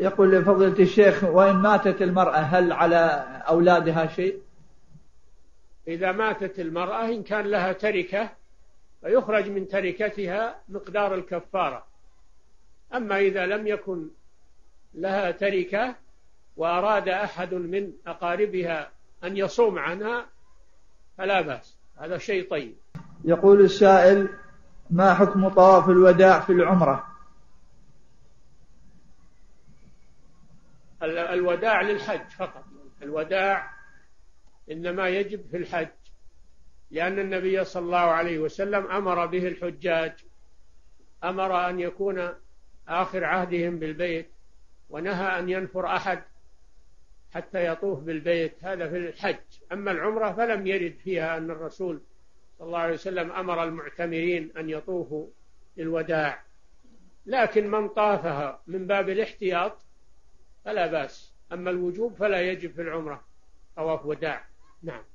يقول لفضيلة الشيخ: وإن ماتت المرأة هل على أولادها شيء؟ إذا ماتت المرأة إن كان لها تركة فيخرج من تركتها مقدار الكفارة. أما إذا لم يكن لها تركة وأراد أحد من أقاربها أن يصوم عنها فلا بأس، هذا شيء طيب. يقول السائل: ما حكم طواف الوداع في العمرة؟ الوداع للحج فقط، الوداع إنما يجب في الحج، لأن النبي صلى الله عليه وسلم أمر به الحجاج، أمر أن يكون آخر عهدهم بالبيت، ونهى أن ينفر أحد حتى يطوف بالبيت، هذا في الحج. أما العمرة فلم يرد فيها أن الرسول صلى الله عليه وسلم أمر المعتمرين أن يطوفوا للوداع، لكن من طافها من باب الاحتياط فلا بأس. أما الوجوب فلا يجب في العمرة طواف وداع. نعم.